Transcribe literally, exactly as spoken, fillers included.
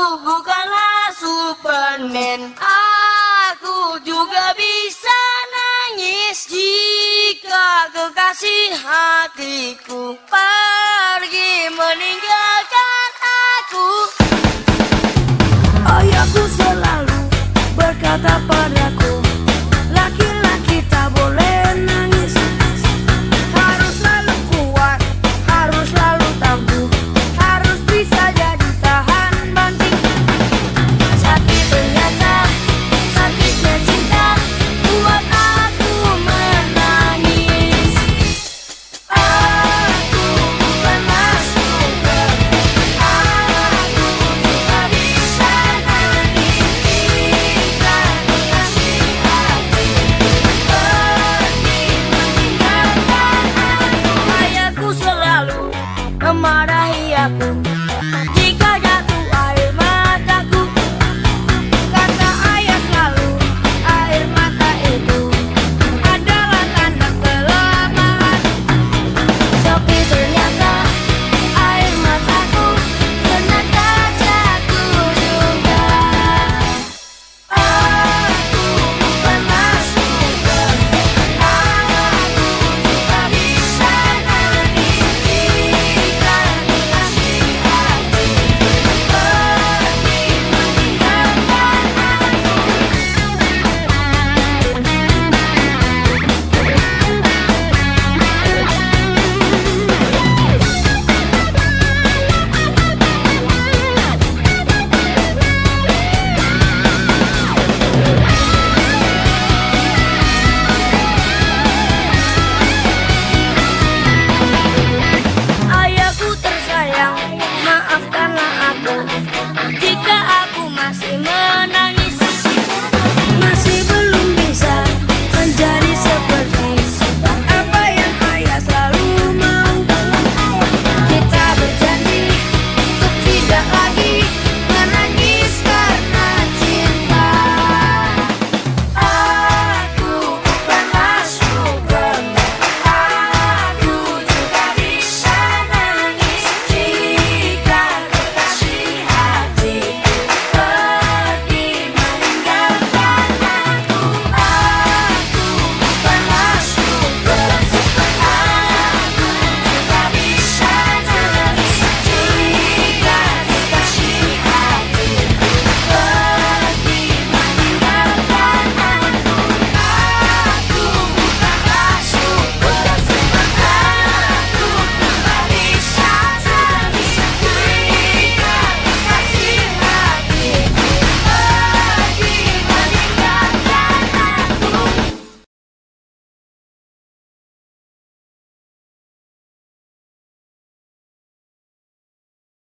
bukanlah Superman. Aku juga bisa nangis jika kekasih hatiku pergi meninggalkan aku. Ayahku selalu berkata padaku, laki-laki tak boleh nangis, harus selalu kuat, harus selalu tangguh, harus bisa jadi tahan banting. Sakit ternyata, sakitnya cinta buat aku menangis. Aku bukanlah Superman, aku juga bisa nangis jika kekasih hatiku pergi meninggalkan aku. Ayahku selalu memarahi aku